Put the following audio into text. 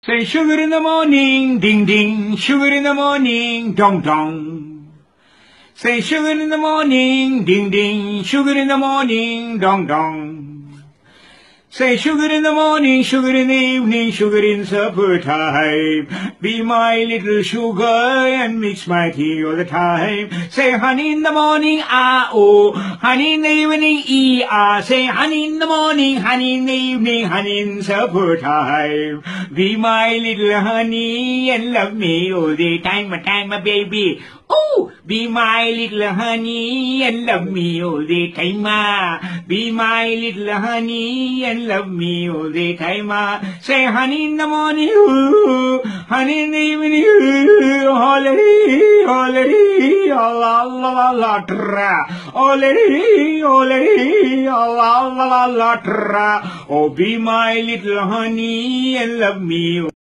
Say sugar in the morning, ding ding, sugar in the morning, dong dong. Say sugar in the morning, ding ding, sugar in the morning, dong dong. Say sugar in the morning, sugar in the evening, sugar in supper time. Be my little sugar and mix my tea all the time. Say honey in the morning, ah oh, honey in the evening, ee ah. Say honey in the morning, honey in the evening, honey in supper time. Be my little honey and love me all the time, my baby. Oh, be my little honey and love me all the time. Be my little honey and love me all the time. Say honey in the morning, ooh, honey in the evening, ooh, holly, holly, la la la tra, holly, holly, la la la tra. Oh, be my little honey and love me.